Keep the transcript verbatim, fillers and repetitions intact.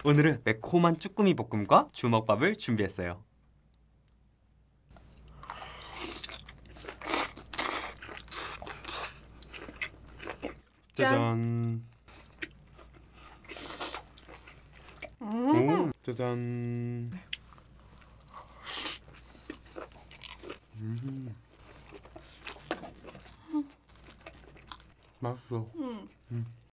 오늘은 매콤한 쭈꾸미 볶음과 주먹밥을 준비했어요. 짜잔. 오, 짜잔. 음. 맛있어. 음. 음.